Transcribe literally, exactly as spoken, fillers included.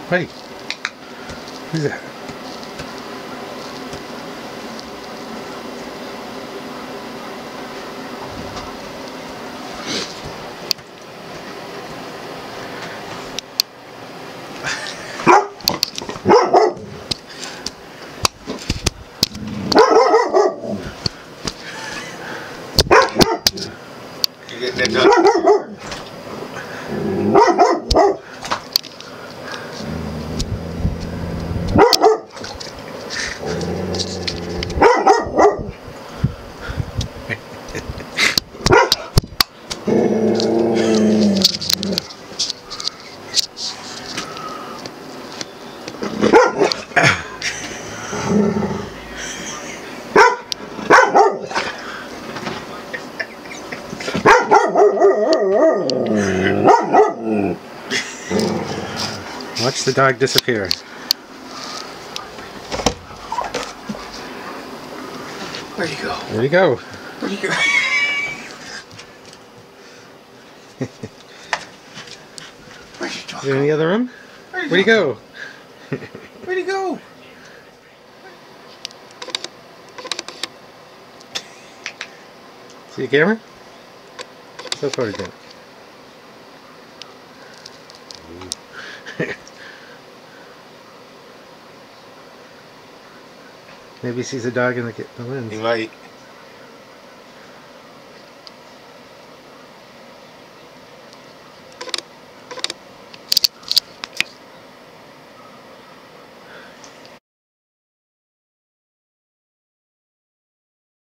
Puddy. Who's that? You getting that done? Watch the dog disappear. Where'd he go? There you go. Where'd he go? Where'd you Is there any other room? Where'd Where'd he go? Where'd he go? See a camera? So far, good. Maybe he sees a dog in the, the lens. He might.